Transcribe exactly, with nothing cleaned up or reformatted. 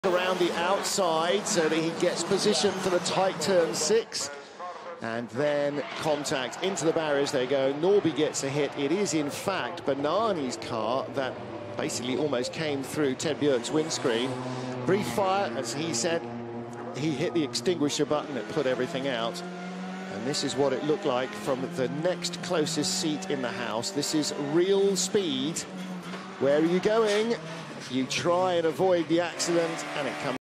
around the outside so that he gets position for the tight turn six, and then contact into the barriers. They go. Norby gets a hit. It is in fact Bennani's car that basically almost came through Ted Bjork's windscreen. Brief fire, as he said. He hit the extinguisher button that put everything out, and this is what it looked like from the next closest seat in the house. This is real speed. Where are you going? You try and avoid the accident, and it comes